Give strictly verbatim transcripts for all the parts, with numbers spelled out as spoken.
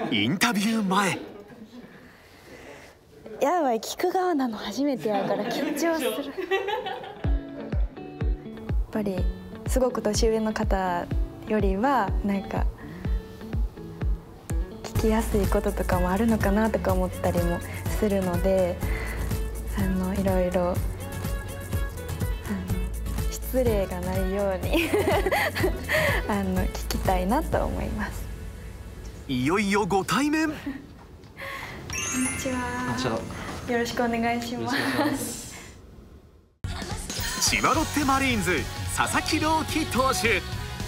インタビュー前。 やばい、聞く側なの初めてやから緊張する。やっぱりすごく年上の方よりはなんか聞きやすいこととかもあるのかなとか思ったりもするので、あのいろいろあの失礼がないようにあの聞きたいなと思います。 いよいよご対面。 こんにちは。よろしくお願いします。 千葉ロッテマリーンズ佐々木朗希投手。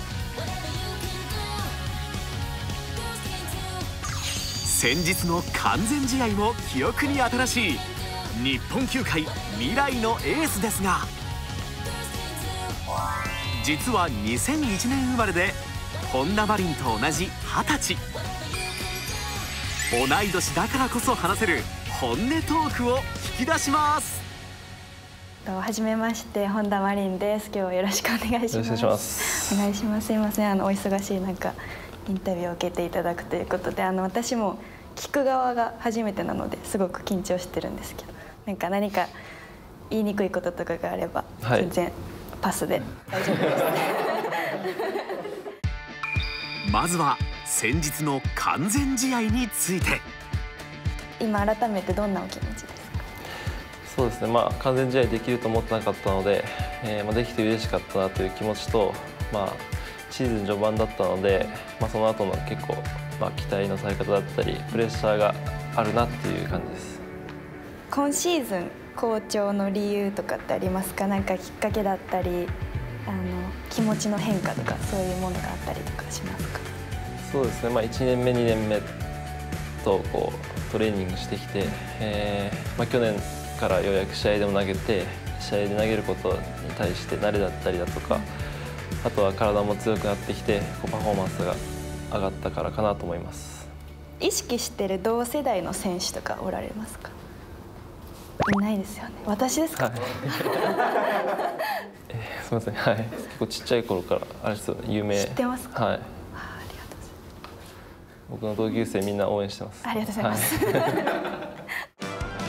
先日の完全試合も記憶に新しい日本球界未来のエースですが、実はにせんいちねん生まれで本田真凜と同じはたち。同い年だからこそ話せる本音トークを聞き出します。 はじめまして、本田真凜です。今日はよろしくお願いします。お願いします。お願いします。すいません、あのお忙しい中インタビューを受けていただくということで、あの私も聞く側が初めてなのですごく緊張してるんですけど、なんか何か言いにくいこととかがあれば、はい、全然パスで大丈夫です。 まずは先日の完全試合について。 今改めてどんなお気持ちですか？ そうですね、まあ、完全試合できると思ってなかったので、えーまあ、できて嬉しかったなという気持ちと、まあ、シーズン序盤だったので、まあ、その後の結構、まあ、期待のされ方だったりプレッシャーがあるなっていう感じです。 今シーズン好調の理由とかってありますか？なんかきっかけだったりあの気持ちの変化とかそういうものがあったりとかしますか？そうですね、まあ、いちねんめにねんめとこうトレーニングしてきて、えーまあ、去年からようやく試合でも投げて、試合で投げることに対して慣れだったりだとか、あとは体も強くなってきてこうパフォーマンスが上がったからかなと思います。 意識してる同世代の選手とかおられますか？いないですよね。私ですか？はい、 えー、すみません、はい、結構ちっちゃい頃からあれですよね、有名。 知ってますか？ はい。僕の同級生みんな応援してます。 ありがとうございます。はい、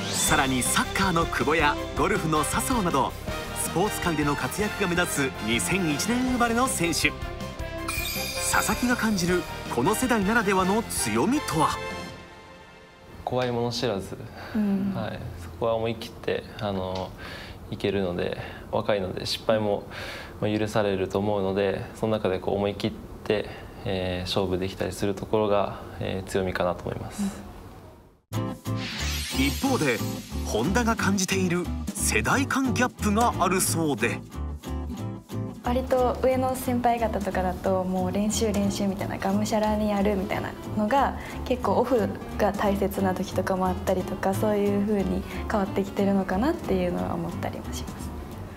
さらにサッカーの久保やゴルフの笹生などスポーツ界での活躍が目立つにせんいちねん生まれの選手。佐々木が感じるこの世代ならではの強みとは？ 怖いもの知らず、うん、はい、そこは思い切ってあのいけるので、若いので失敗も許されると思うので、その中でこう思い切ってえー、勝負できたりするところが、えー、強みかなと思います。 うん、一方で本田が感じている世代間ギャップがあるそうで、 割と上の先輩方とかだともう練習練習みたいな、がむしゃらにやるみたいなのが結構オフが大切な時とかもあったりとか、そういう風に変わってきてるのかなっていうのは思ったりもします。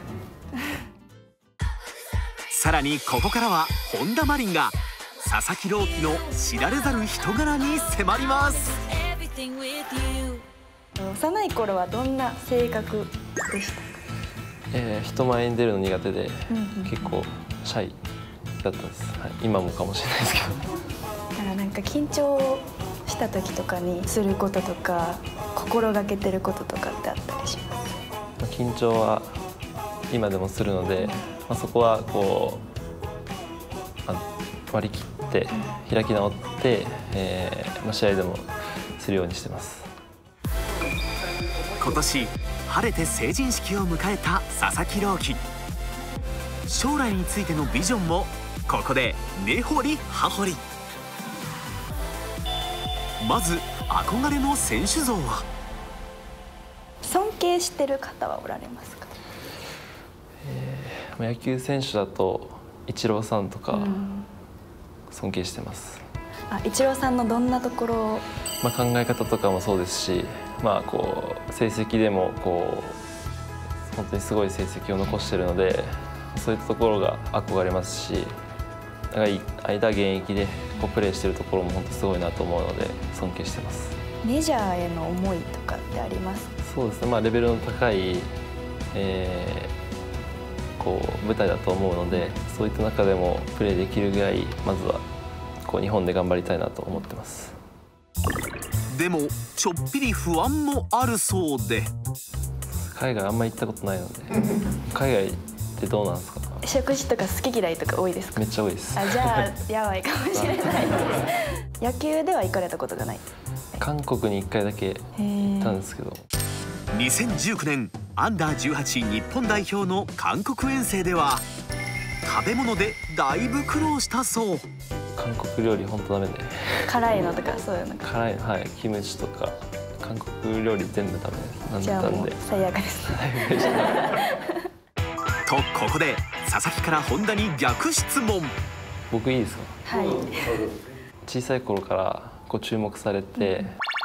さらにここからは本田真凜が佐々木朗希の知られざる人柄に迫ります。 幼い頃はどんな性格でしたか？ えー、人前に出るの苦手で、うんうん、結構シャイだったんです、はい、今もかもしれないですけど。 だからなんか緊張した時とかにすることとか心がけてることとかってあったりします？ 緊張は今でもするので、まあ、そこはこう割り切って開き直って、えーまあ、試合でもするようにしてます。 今年晴れて成人式を迎えた佐々木朗希。将来についてのビジョンもここで根掘り葉掘り。まず憧れの選手像は？ 尊敬してる方はおられますか？ えー、野球選手だとイチローさんとか尊敬してます。 あ、イチローさんのどんなところを？ まあ、考え方とかもそうですし、まあ、こう成績でもこう本当にすごい成績を残しているので、そういったところが憧れますし、長い間現役でこうプレーしているところも本当すごいなと思うので尊敬してます。 メジャーへの思いとかってありますか？ そうですね、まあ、レベルの高い、えー、こう舞台だと思うので、そういった中でもプレーできるぐらいまずはこう日本で頑張りたいなと思ってます。 でもちょっぴり不安もあるそうで。 海外あんま行ったことないので、海外ってどうなんですか？ 食事とか好き嫌いとか多いですか？ めっちゃ多いです。 あ、じゃあやばいかもしれない野球では行かれたことがない？ 韓国にいっかいだけ行ったんですけど。 にせんじゅうきゅうねんアンダーじゅうはち日本代表の韓国遠征では食べ物でだいぶ苦労したそう。 韓国料理本当ダメで。 辛いのとかそういうの。 辛い、はい、キムチとか韓国料理全部ダメなんじゃあもう最悪です。 とここで佐々木から本田に逆質問。 僕いいですか？ はい。 小さい頃からこう注目されて、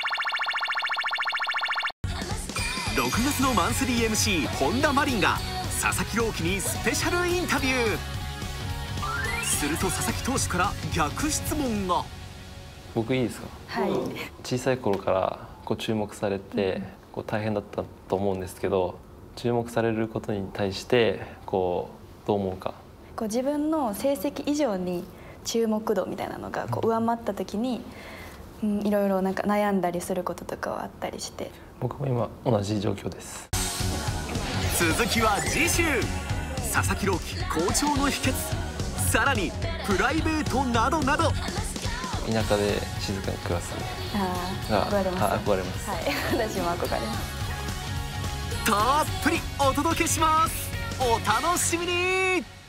ろくがつのマンスリー エムシー 本田真凜が佐々木朗希にスペシャルインタビュー。すると佐々木投手から逆質問が。 僕いいですか？ はい。 小さい頃からこう注目されてこう大変だったと思うんですけど、注目されることに対してこうどう思うか。 こう自分の成績以上に注目度みたいなのがこう上回った時に、うん、いろいろなんか悩んだりすることとかはあったりして。 僕も今同じ状況です。 続きは次週。佐々木朗希好調の秘訣、さらにプライベートなどなど。 田舎で静かに暮らすが憧れます。 憧れます。 はい、私も憧れます。 たっぷりお届けします。お楽しみに。